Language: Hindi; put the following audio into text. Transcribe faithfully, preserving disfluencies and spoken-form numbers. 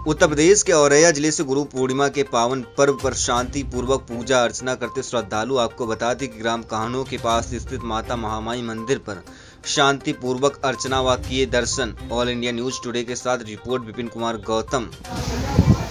उत्तर प्रदेश के औरैया जिले से गुरु पूर्णिमा के पावन पर्व पर शांति पूर्वक पूजा अर्चना करते श्रद्धालु आपको बता दें कि ग्राम काहनो के पास स्थित माता महामाई मंदिर पर शांति पूर्वक अर्चना व किए दर्शन। ऑल इंडिया न्यूज टुडे के साथ रिपोर्ट विपिन कुमार गौतम।